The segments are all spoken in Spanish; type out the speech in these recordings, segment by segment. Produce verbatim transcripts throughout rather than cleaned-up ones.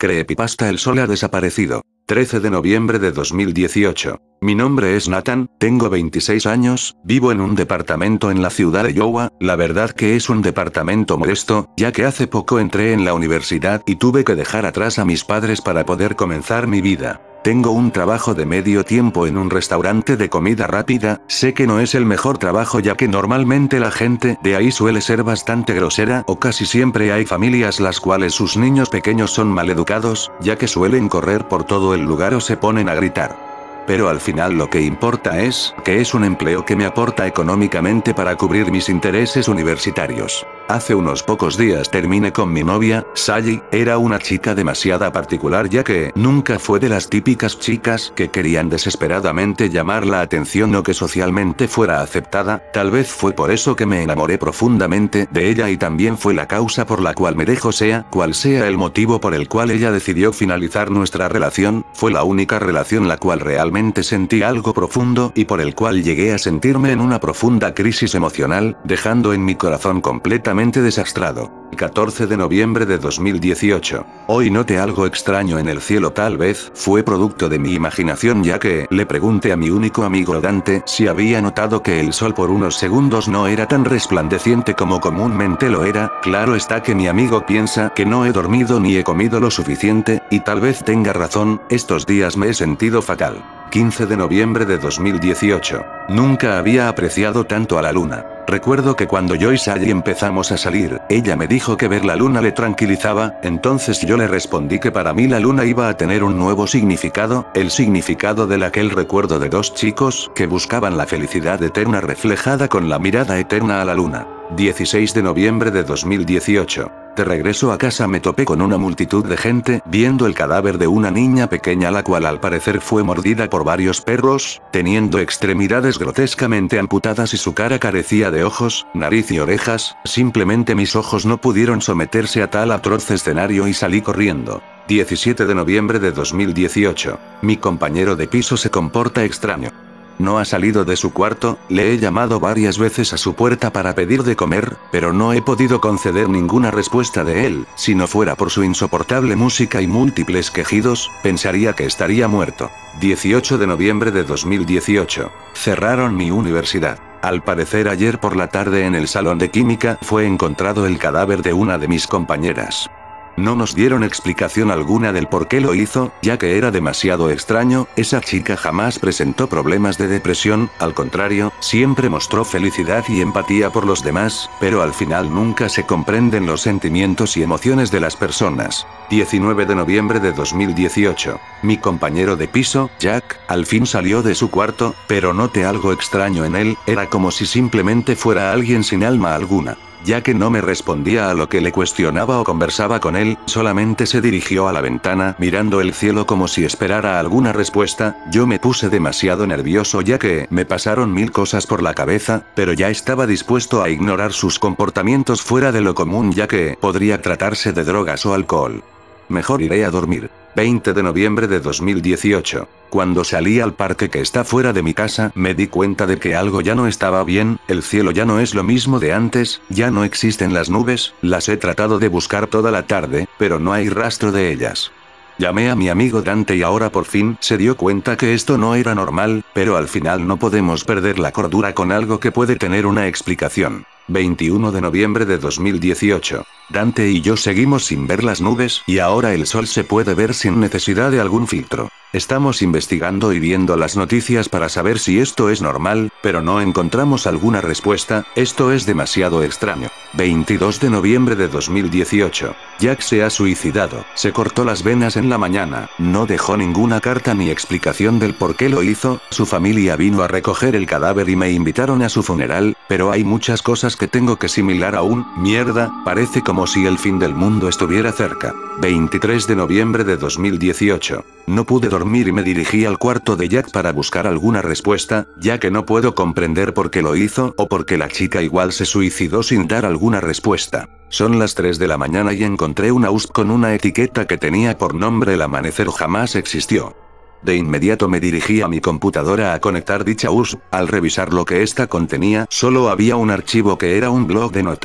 Creepypasta: el sol ha desaparecido. trece de noviembre de dos mil dieciocho. Mi nombre es Nathan, tengo veintiséis años, vivo en un departamento en la ciudad de Iowa. La verdad que es un departamento modesto, ya que hace poco entré en la universidad y tuve que dejar atrás a mis padres para poder comenzar mi vida. Tengo un trabajo de medio tiempo en un restaurante de comida rápida. Sé que no es el mejor trabajo, ya que normalmente la gente de ahí suele ser bastante grosera, o casi siempre hay familias las cuales sus niños pequeños son maleducados, ya que suelen correr por todo el lugar o se ponen a gritar. Pero al final lo que importa es, que es un empleo que me aporta económicamente para cubrir mis intereses universitarios. Hace unos pocos días terminé con mi novia, Sally. Era una chica demasiado particular, ya que nunca fue de las típicas chicas que querían desesperadamente llamar la atención o que socialmente fuera aceptada. Tal vez fue por eso que me enamoré profundamente de ella, y también fue la causa por la cual me dejó. Sea cual sea el motivo por el cual ella decidió finalizar nuestra relación, fue la única relación la cual realmente sentí algo profundo y por el cual llegué a sentirme en una profunda crisis emocional, dejando en mi corazón completamente desastrado. catorce de noviembre de dos mil dieciocho. Hoy noté algo extraño en el cielo. Tal vez fue producto de mi imaginación, ya que le pregunté a mi único amigo Dante si había notado que el sol por unos segundos no era tan resplandeciente como comúnmente lo era. Claro está que mi amigo piensa que no he dormido ni he comido lo suficiente, y tal vez tenga razón. Estos días me he sentido fatal. quince de noviembre de dos mil dieciocho. Nunca había apreciado tanto a la luna. Recuerdo que cuando yo y Sally empezamos a salir, ella me dijo que ver la luna le tranquilizaba. Entonces yo le respondí que para mí la luna iba a tener un nuevo significado, el significado del aquel recuerdo de dos chicos que buscaban la felicidad eterna reflejada con la mirada eterna a la luna. dieciséis de noviembre de dos mil dieciocho. De regreso a casa me topé con una multitud de gente viendo el cadáver de una niña pequeña, la cual al parecer fue mordida por varios perros, teniendo extremidades grotescamente amputadas y su cara carecía de ojos, nariz y orejas. Simplemente mis ojos no pudieron someterse a tal atroz escenario y salí corriendo. diecisiete de noviembre de dos mil dieciocho. Mi compañero de piso se comporta extraño. No ha salido de su cuarto. Le he llamado varias veces a su puerta para pedir de comer, pero no he podido conceder ninguna respuesta de él. Si no fuera por su insoportable música y múltiples quejidos, pensaría que estaría muerto. dieciocho de noviembre de dos mil dieciocho. Cerraron mi universidad. Al parecer ayer por la tarde en el salón de química fue encontrado el cadáver de una de mis compañeras. No nos dieron explicación alguna del por qué lo hizo, ya que era demasiado extraño. Esa chica jamás presentó problemas de depresión, al contrario, siempre mostró felicidad y empatía por los demás, pero al final nunca se comprenden los sentimientos y emociones de las personas. diecinueve de noviembre de dos mil dieciocho. Mi compañero de piso, Jack, al fin salió de su cuarto, pero noté algo extraño en él. Era como si simplemente fuera alguien sin alma alguna. Ya que no me respondía a lo que le cuestionaba o conversaba con él, solamente se dirigió a la ventana mirando el cielo como si esperara alguna respuesta. Yo me puse demasiado nervioso, ya que me pasaron mil cosas por la cabeza, pero ya estaba dispuesto a ignorar sus comportamientos fuera de lo común, ya que podría tratarse de drogas o alcohol. Mejor iré a dormir. veinte de noviembre de dos mil dieciocho. Cuando salí al parque que está fuera de mi casa, me di cuenta de que algo ya no estaba bien. El cielo ya no es lo mismo de antes, ya no existen las nubes. Las he tratado de buscar toda la tarde, pero no hay rastro de ellas. Llamé a mi amigo Dante y ahora por fin se dio cuenta que esto no era normal, pero al final no podemos perder la cordura con algo que puede tener una explicación. veintiuno de noviembre de dos mil dieciocho. Dante y yo seguimos sin ver las nubes, y ahora el sol se puede ver sin necesidad de algún filtro. Estamos investigando y viendo las noticias para saber si esto es normal, pero no encontramos alguna respuesta. Esto es demasiado extraño. veintidós de noviembre de dos mil dieciocho. Jack se ha suicidado. Se cortó las venas en la mañana. No dejó ninguna carta ni explicación del por qué lo hizo. Su familia vino a recoger el cadáver y me invitaron a su funeral, pero hay muchas cosas que tengo que asimilar aún. Mierda, parece como si el fin del mundo estuviera cerca. veintitrés de noviembre de dos mil dieciocho. No pude dormir y me dirigí al cuarto de Jack para buscar alguna respuesta, ya que no puedo comprender por qué lo hizo, o por qué la chica igual se suicidó sin dar alguna respuesta. Son las tres de la mañana y encontré una U S B con una etiqueta que tenía por nombre El Amanecer jamás existió. De inmediato me dirigí a mi computadora a conectar dicha U S B. Al revisar lo que esta contenía, solo había un archivo que era un blog de notas.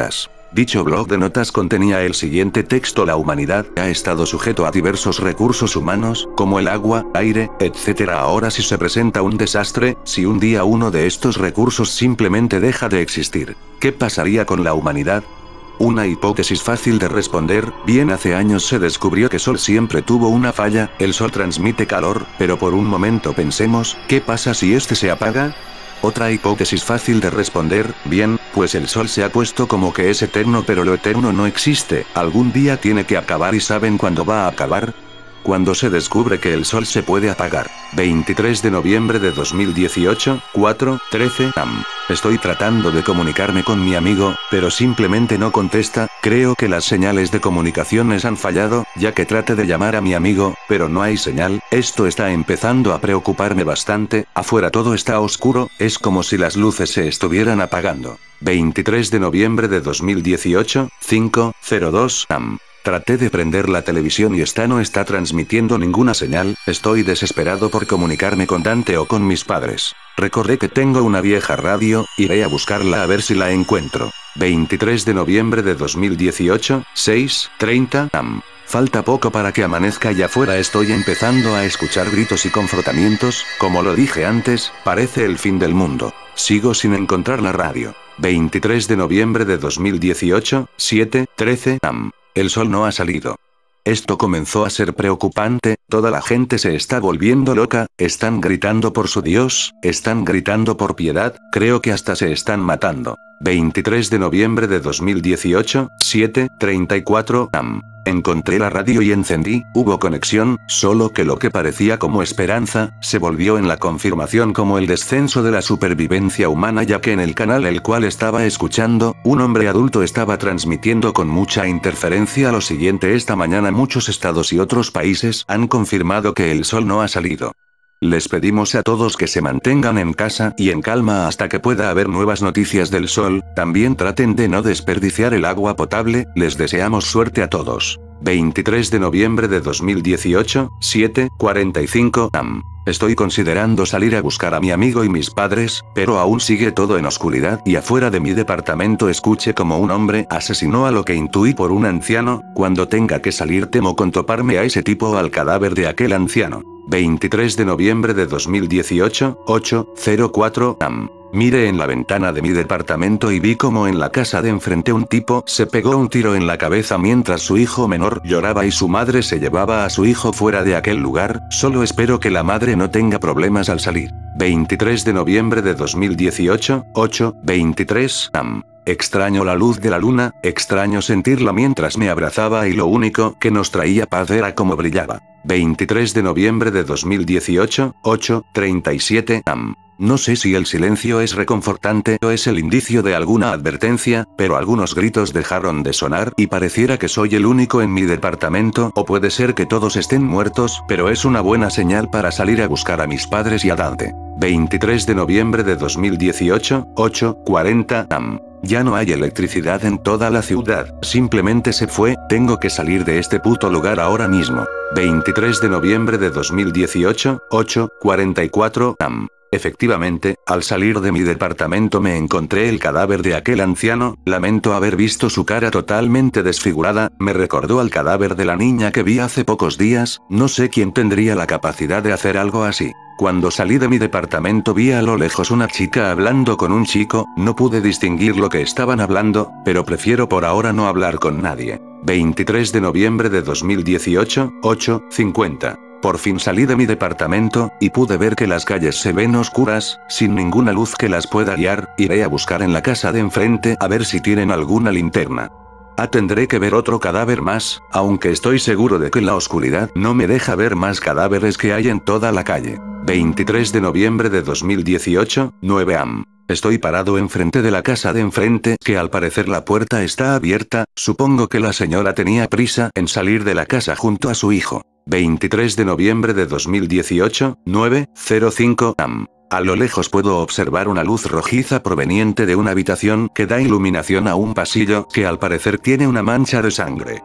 Dicho blog de notas contenía el siguiente texto: la humanidad ha estado sujeto a diversos recursos humanos, como el agua, aire, etcétera. Ahora si se presenta un desastre, si un día uno de estos recursos simplemente deja de existir, ¿qué pasaría con la humanidad? Una hipótesis fácil de responder: bien, hace años se descubrió que Sol siempre tuvo una falla, el Sol transmite calor, pero por un momento pensemos, ¿qué pasa si este se apaga? Otra hipótesis fácil de responder: bien, pues el Sol se ha puesto como que es eterno, pero lo eterno no existe, algún día tiene que acabar. ¿Y saben cuándo va a acabar? Cuando se descubre que el Sol se puede apagar. veintitrés de noviembre de dos mil dieciocho, cuatro trece am. Estoy tratando de comunicarme con mi amigo, pero simplemente no contesta. Creo que las señales de comunicaciones han fallado, ya que trate de llamar a mi amigo, pero no hay señal. Esto está empezando a preocuparme bastante. Afuera todo está oscuro, es como si las luces se estuvieran apagando. veintitrés de noviembre de dos mil dieciocho, cinco cero dos am. Traté de prender la televisión y esta no está transmitiendo ninguna señal. Estoy desesperado por comunicarme con Dante o con mis padres. Recordé que tengo una vieja radio, iré a buscarla a ver si la encuentro. veintitrés de noviembre de dos mil dieciocho, seis treinta am. Falta poco para que amanezca y afuera estoy empezando a escuchar gritos y confrontamientos. Como lo dije antes, parece el fin del mundo. Sigo sin encontrar la radio. veintitrés de noviembre de dos mil dieciocho, siete trece am. El Sol no ha salido. Esto comenzó a ser preocupante, toda la gente se está volviendo loca, están gritando por su Dios, están gritando por piedad, creo que hasta se están matando. veintitrés de noviembre de dos mil dieciocho, siete treinta y cuatro am. Encontré la radio y encendí, hubo conexión, solo que lo que parecía como esperanza, se volvió en la confirmación como el descenso de la supervivencia humana, ya que en el canal el cual estaba escuchando, un hombre adulto estaba transmitiendo con mucha interferencia lo siguiente: esta mañana muchos estados y otros países han confirmado que el Sol no ha salido. Les pedimos a todos que se mantengan en casa y en calma hasta que pueda haber nuevas noticias del Sol, también traten de no desperdiciar el agua potable, les deseamos suerte a todos. veintitrés de noviembre de dos mil dieciocho, siete cuarenta y cinco am. Estoy considerando salir a buscar a mi amigo y mis padres, pero aún sigue todo en oscuridad y afuera de mi departamento escuché como un hombre asesinó a lo que intuí por un anciano. Cuando tenga que salir temo con toparme a ese tipo o al cadáver de aquel anciano. veintitrés de noviembre de dos mil dieciocho, ocho cero cuatro am. Miré en la ventana de mi departamento y vi como en la casa de enfrente un tipo se pegó un tiro en la cabeza mientras su hijo menor lloraba y su madre se llevaba a su hijo fuera de aquel lugar. Solo espero que la madre no tenga problemas al salir. veintitrés de noviembre de dos mil dieciocho, ocho veintitrés am. Extraño la luz de la luna, extraño sentirla mientras me abrazaba y lo único que nos traía paz era cómo brillaba. veintitrés de noviembre de dos mil dieciocho, ocho treinta y siete am. No sé si el silencio es reconfortante o es el indicio de alguna advertencia, pero algunos gritos dejaron de sonar y pareciera que soy el único en mi departamento, o puede ser que todos estén muertos, pero es una buena señal para salir a buscar a mis padres y a Dante. veintitrés de noviembre de dos mil dieciocho, ocho cuarenta am. Ya no hay electricidad en toda la ciudad, simplemente se fue, tengo que salir de este puto lugar ahora mismo. veintitrés de noviembre de dos mil dieciocho, ocho cuarenta y cuatro am. Efectivamente, al salir de mi departamento me encontré el cadáver de aquel anciano, lamento haber visto su cara totalmente desfigurada, me recordó al cadáver de la niña que vi hace pocos días, no sé quién tendría la capacidad de hacer algo así. Cuando salí de mi departamento vi a lo lejos una chica hablando con un chico, no pude distinguir lo que estaban hablando, pero prefiero por ahora no hablar con nadie. veintitrés de noviembre de dos mil dieciocho, ocho cincuenta. Por fin salí de mi departamento, y pude ver que las calles se ven oscuras, sin ninguna luz que las pueda guiar. Iré a buscar en la casa de enfrente a ver si tienen alguna linterna. Ah, tendré que ver otro cadáver más, aunque estoy seguro de que la oscuridad no me deja ver más cadáveres que hay en toda la calle. veintitrés de noviembre de dos mil dieciocho, nueve am. Estoy parado enfrente de la casa de enfrente, que al parecer la puerta está abierta, supongo que la señora tenía prisa en salir de la casa junto a su hijo. veintitrés de noviembre de dos mil dieciocho, nueve cero cinco am. A lo lejos puedo observar una luz rojiza proveniente de una habitación que da iluminación a un pasillo que al parecer tiene una mancha de sangre.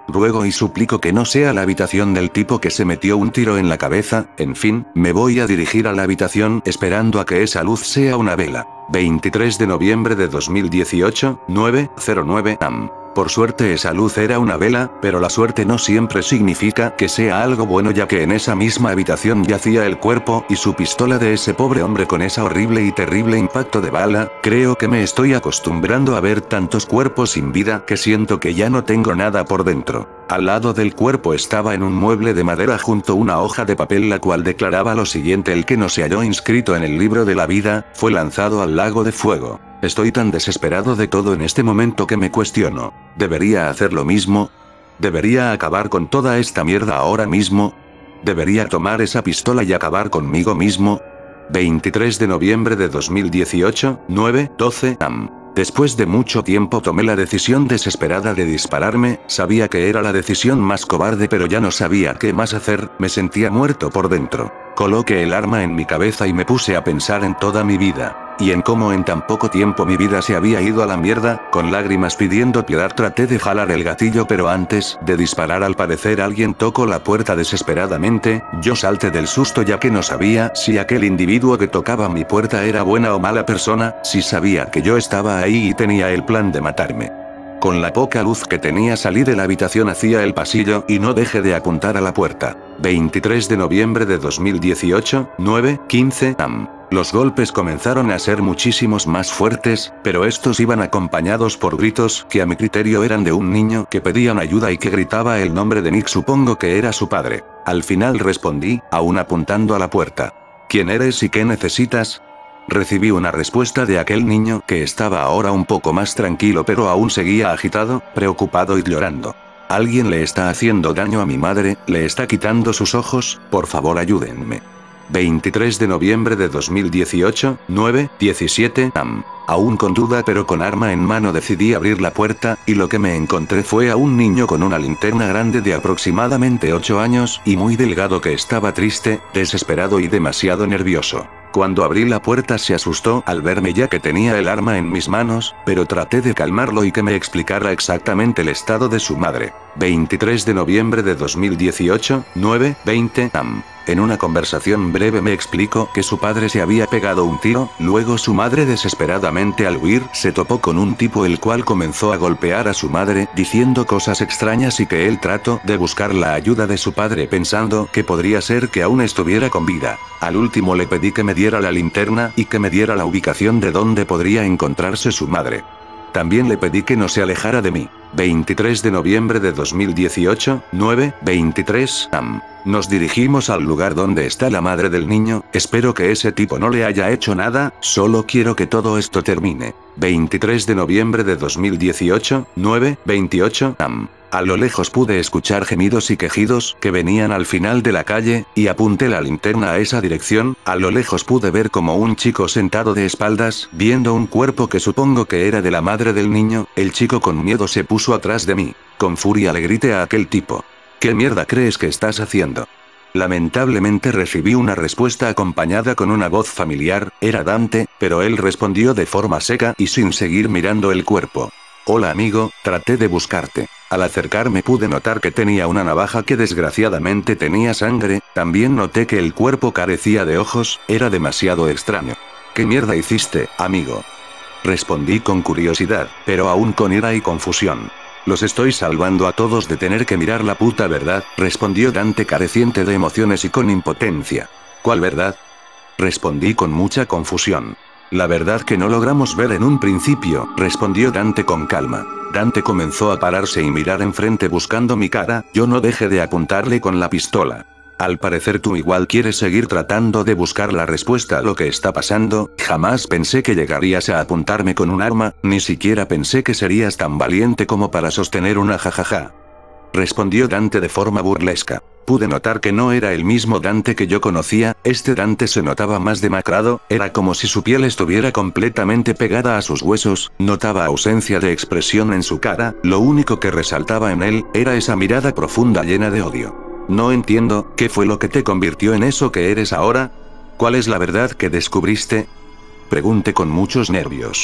Ruego y suplico que no sea la habitación del tipo que se metió un tiro en la cabeza, en fin, me voy a dirigir a la habitación esperando a que esa luz sea una vela. veintitrés de noviembre de dos mil dieciocho, nueve cero nueve a m. Por suerte esa luz era una vela, pero la suerte no siempre significa que sea algo bueno, ya que en esa misma habitación yacía el cuerpo y su pistola de ese pobre hombre con esa horrible y terrible impacto de bala. Creo que me estoy acostumbrando a ver tantos cuerpos sin vida que siento que ya no tengo nada por dentro. Al lado del cuerpo estaba en un mueble de madera junto a una hoja de papel la cual declaraba lo siguiente: el que no se halló inscrito en el libro de la vida, fue lanzado al lago de fuego. Estoy tan desesperado de todo en este momento que me cuestiono, ¿debería hacer lo mismo? ¿Debería acabar con toda esta mierda ahora mismo? ¿Debería tomar esa pistola y acabar conmigo mismo? veintitrés de noviembre de dos mil dieciocho, nueve doce a m. Después de mucho tiempo tomé la decisión desesperada de dispararme, sabía que era la decisión más cobarde pero ya no sabía qué más hacer, me sentía muerto por dentro. Coloqué el arma en mi cabeza y me puse a pensar en toda mi vida, y en cómo en tan poco tiempo mi vida se había ido a la mierda. Con lágrimas pidiendo piedad traté de jalar el gatillo, pero antes de disparar al parecer alguien tocó la puerta desesperadamente. Yo salté del susto ya que no sabía si aquel individuo que tocaba mi puerta era buena o mala persona, si sabía que yo estaba ahí y tenía el plan de matarme. Con la poca luz que tenía salí de la habitación hacia el pasillo y no dejé de apuntar a la puerta. veintitrés de noviembre de dos mil dieciocho, nueve quince a m. Los golpes comenzaron a ser muchísimos más fuertes, pero estos iban acompañados por gritos que a mi criterio eran de un niño que pedía ayuda y que gritaba el nombre de Nick, supongo que era su padre. Al final respondí, aún apuntando a la puerta. ¿Quién eres y qué necesitas? Recibí una respuesta de aquel niño que estaba ahora un poco más tranquilo pero aún seguía agitado, preocupado y llorando. Alguien le está haciendo daño a mi madre, le está quitando sus ojos, por favor ayúdenme. veintitrés de noviembre de dos mil dieciocho, nueve diecisiete a m. Aún con duda pero con arma en mano decidí abrir la puerta, y lo que me encontré fue a un niño con una linterna grande de aproximadamente ocho años y muy delgado que estaba triste, desesperado y demasiado nervioso. Cuando abrí la puerta se asustó al verme ya que tenía el arma en mis manos, pero traté de calmarlo y que me explicara exactamente el estado de su madre. veintitrés de noviembre de dos mil dieciocho, nueve veinte a m. En una conversación breve me explicó que su padre se había pegado un tiro, luego su madre desesperadamente al huir se topó con un tipo el cual comenzó a golpear a su madre diciendo cosas extrañas y que él trató de buscar la ayuda de su padre pensando que podría ser que aún estuviera con vida. Al último le pedí que me diera la linterna y que me diera la ubicación de donde podría encontrarse su madre. También le pedí que no se alejara de mí. veintitrés de noviembre de dos mil dieciocho, nueve veintitrés a m. Nos dirigimos al lugar donde está la madre del niño, espero que ese tipo no le haya hecho nada, solo quiero que todo esto termine. veintitrés de noviembre de dos mil dieciocho, nueve veintiocho a m. A lo lejos pude escuchar gemidos y quejidos que venían al final de la calle, y apunté la linterna a esa dirección. A lo lejos pude ver como un chico sentado de espaldas, viendo un cuerpo que supongo que era de la madre del niño. El chico con miedo se puso atrás de mí. Con furia le grité a aquel tipo: ¿qué mierda crees que estás haciendo? Lamentablemente recibí una respuesta acompañada con una voz familiar, era Dante, pero él respondió de forma seca y sin seguir mirando el cuerpo: hola amigo, traté de buscarte. Al acercarme pude notar que tenía una navaja que desgraciadamente tenía sangre, también noté que el cuerpo carecía de ojos, era demasiado extraño. ¿Qué mierda hiciste, amigo? Respondí con curiosidad, pero aún con ira y confusión. Los estoy salvando a todos de tener que mirar la puta verdad, respondió Dante careciente de emociones y con impotencia. ¿Cuál verdad? Respondí con mucha confusión. La verdad que no logramos ver en un principio, respondió Dante con calma. Dante comenzó a pararse y mirar enfrente buscando mi cara, yo no dejé de apuntarle con la pistola. Al parecer tú igual quieres seguir tratando de buscar la respuesta a lo que está pasando, jamás pensé que llegarías a apuntarme con un arma, ni siquiera pensé que serías tan valiente como para sostener una jajaja. Respondió Dante de forma burlesca. Pude notar que no era el mismo Dante que yo conocía, este Dante se notaba más demacrado, era como si su piel estuviera completamente pegada a sus huesos, notaba ausencia de expresión en su cara, lo único que resaltaba en él, era esa mirada profunda llena de odio. No entiendo, ¿qué fue lo que te convirtió en eso que eres ahora? ¿Cuál es la verdad que descubriste? Pregunté con muchos nervios.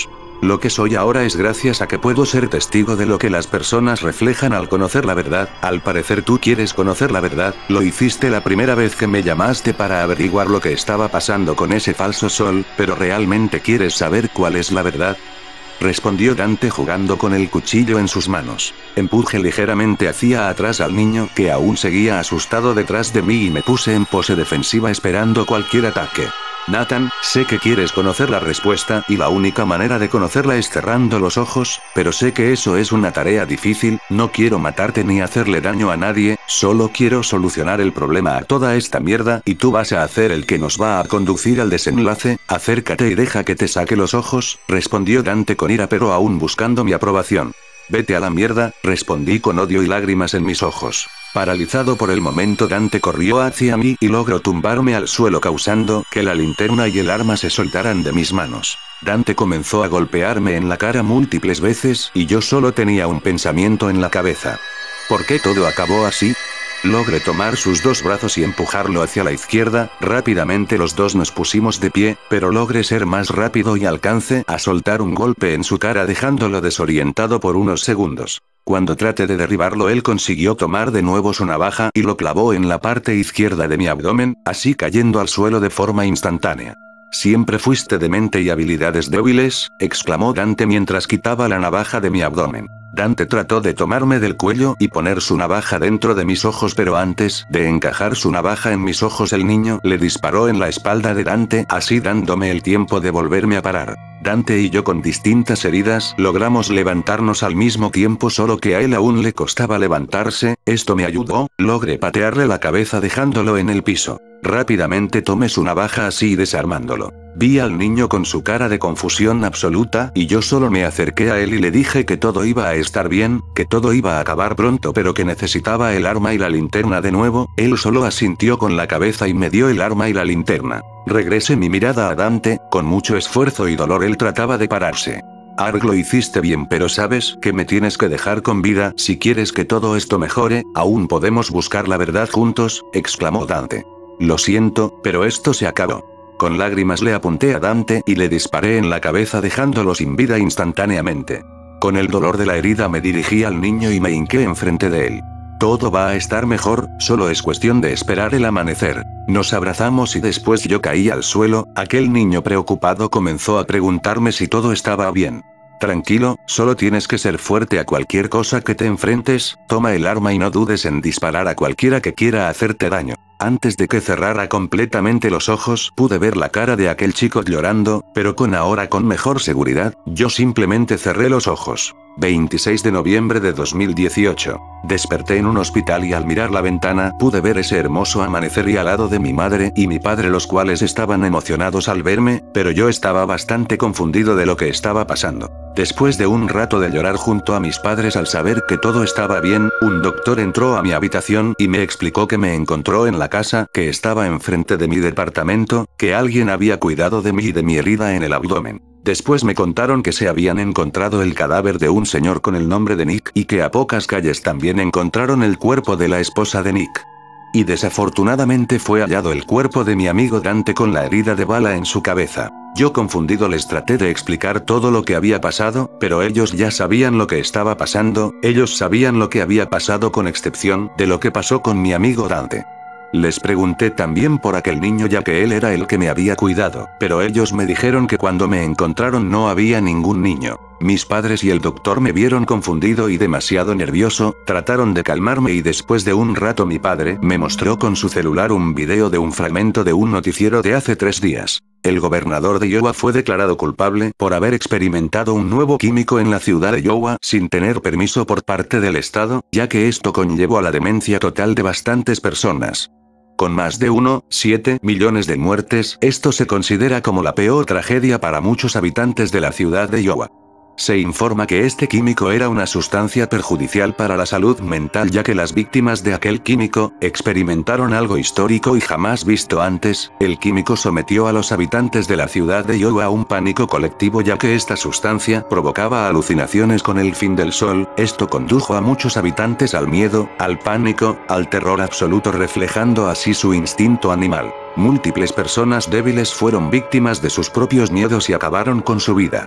Lo que soy ahora es gracias a que puedo ser testigo de lo que las personas reflejan al conocer la verdad. Al parecer tú quieres conocer la verdad, lo hiciste la primera vez que me llamaste para averiguar lo que estaba pasando con ese falso sol, pero ¿realmente quieres saber cuál es la verdad? Respondió Dante jugando con el cuchillo en sus manos. Empujé ligeramente hacia atrás al niño que aún seguía asustado detrás de mí y me puse en pose defensiva esperando cualquier ataque. Nathan, sé que quieres conocer la respuesta y la única manera de conocerla es cerrando los ojos, pero sé que eso es una tarea difícil, no quiero matarte ni hacerle daño a nadie, solo quiero solucionar el problema a toda esta mierda y tú vas a hacer el que nos va a conducir al desenlace, acércate y deja que te saque los ojos, respondió Dante con ira pero aún buscando mi aprobación. Vete a la mierda, respondí con odio y lágrimas en mis ojos. Paralizado por el momento Dante corrió hacia mí y logró tumbarme al suelo causando que la linterna y el arma se soltaran de mis manos. Dante comenzó a golpearme en la cara múltiples veces y yo solo tenía un pensamiento en la cabeza. ¿Por qué todo acabó así? Logré tomar sus dos brazos y empujarlo hacia la izquierda, rápidamente los dos nos pusimos de pie, pero logré ser más rápido y alcancé a soltar un golpe en su cara dejándolo desorientado por unos segundos. Cuando traté de derribarlo él consiguió tomar de nuevo su navaja y lo clavó en la parte izquierda de mi abdomen, así cayendo al suelo de forma instantánea. Siempre fuiste de mente y habilidades débiles, exclamó Dante mientras quitaba la navaja de mi abdomen. Dante trató de tomarme del cuello y poner su navaja dentro de mis ojos pero antes de encajar su navaja en mis ojos el niño le disparó en la espalda de Dante así dándome el tiempo de volverme a parar. Dante y yo con distintas heridas logramos levantarnos al mismo tiempo solo que a él aún le costaba levantarse, esto me ayudó, logré patearle la cabeza dejándolo en el piso. Rápidamente tomé su navaja así desarmándolo. Vi al niño con su cara de confusión absoluta y yo solo me acerqué a él y le dije que todo iba a estar bien, que todo iba a acabar pronto pero que necesitaba el arma y la linterna de nuevo, él solo asintió con la cabeza y me dio el arma y la linterna. Regresé mi mirada a Dante, con mucho esfuerzo y dolor él trataba de pararse. Arg, lo hiciste bien pero sabes que me tienes que dejar con vida si quieres que todo esto mejore, aún podemos buscar la verdad juntos, exclamó Dante. Lo siento, pero esto se acabó. Con lágrimas le apunté a Dante y le disparé en la cabeza dejándolo sin vida instantáneamente. Con el dolor de la herida me dirigí al niño y me hinqué enfrente de él. Todo va a estar mejor, solo es cuestión de esperar el amanecer. Nos abrazamos y después yo caí al suelo, aquel niño preocupado comenzó a preguntarme si todo estaba bien. Tranquilo, solo tienes que ser fuerte a cualquier cosa que te enfrentes, toma el arma y no dudes en disparar a cualquiera que quiera hacerte daño. Antes de que cerrara completamente los ojos pude ver la cara de aquel chico llorando, pero con ahora con mejor seguridad, yo simplemente cerré los ojos. veintiséis de noviembre de dos mil dieciocho. Desperté en un hospital y al mirar la ventana pude ver ese hermoso amanecer y al lado de mi madre y mi padre los cuales estaban emocionados al verme, pero yo estaba bastante confundido de lo que estaba pasando. Después de un rato de llorar junto a mis padres al saber que todo estaba bien, un doctor entró a mi habitación y me explicó que me encontró en la casa que estaba enfrente de mi departamento, que alguien había cuidado de mí y de mi herida en el abdomen. Después me contaron que se habían encontrado el cadáver de un señor con el nombre de Nick y que a pocas calles también encontraron el cuerpo de la esposa de Nick. Y desafortunadamente fue hallado el cuerpo de mi amigo Dante con la herida de bala en su cabeza. Yo confundido les traté de explicar todo lo que había pasado, pero ellos ya sabían lo que estaba pasando, ellos sabían lo que había pasado con excepción de lo que pasó con mi amigo Dante. Les pregunté también por aquel niño ya que él era el que me había cuidado, pero ellos me dijeron que cuando me encontraron no había ningún niño. Mis padres y el doctor me vieron confundido y demasiado nervioso, trataron de calmarme y después de un rato mi padre me mostró con su celular un video de un fragmento de un noticiero de hace tres días. El gobernador de Iowa fue declarado culpable por haber experimentado un nuevo químico en la ciudad de Iowa sin tener permiso por parte del estado, ya que esto conllevó a la demencia total de bastantes personas. Con más de uno punto siete millones de muertes, esto se considera como la peor tragedia para muchos habitantes de la ciudad de Iowa. Se informa que este químico era una sustancia perjudicial para la salud mental ya que las víctimas de aquel químico experimentaron algo histórico y jamás visto antes. El químico sometió a los habitantes de la ciudad de Iowa a un pánico colectivo ya que esta sustancia provocaba alucinaciones con el fin del sol. Esto condujo a muchos habitantes al miedo, al pánico, al terror absoluto reflejando así su instinto animal. Múltiples personas débiles fueron víctimas de sus propios miedos y acabaron con su vida.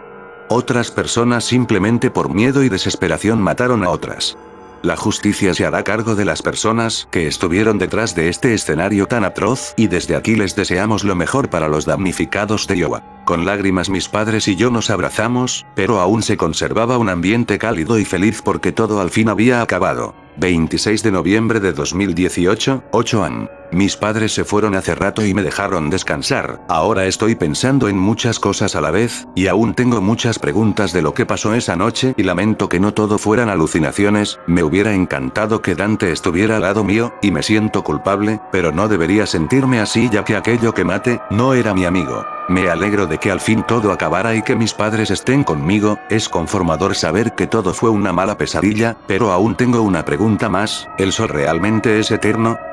Otras personas simplemente por miedo y desesperación mataron a otras. La justicia se hará cargo de las personas que estuvieron detrás de este escenario tan atroz, y desde aquí les deseamos lo mejor para los damnificados de Iowa. Con lágrimas mis padres y yo nos abrazamos, pero aún se conservaba un ambiente cálido y feliz porque todo al fin había acabado. veintiséis de noviembre de dos mil dieciocho, ocho a m Mis padres se fueron hace rato y me dejaron descansar. Ahora estoy pensando en muchas cosas a la vez, y aún tengo muchas preguntas de lo que pasó esa noche y lamento que no todo fueran alucinaciones. Me hubiera encantado que Dante estuviera al lado mío, y me siento culpable, pero no debería sentirme así ya que aquello que maté, no era mi amigo. Me alegro de que al fin todo acabara y que mis padres estén conmigo. Es conformador saber que todo fue una mala pesadilla, pero aún tengo una pregunta más, ¿el sol realmente es eterno?